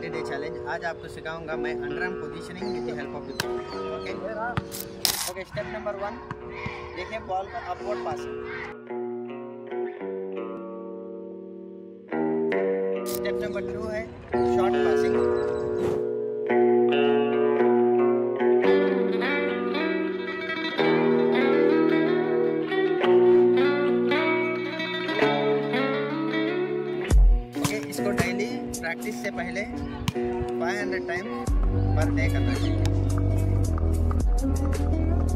90 day challenge. आज आपको सिखाऊंगा मैं under arm positioning with the help of the ball. Okay, step number 1, देखिए बॉल को अपवर्ड पासिंग। स्टेप नंबर 2 है शॉर्ट पासिंग। इसको डेली प्रैक्टिस से पहले 500 टाइम्स पर डे करना चाहिए।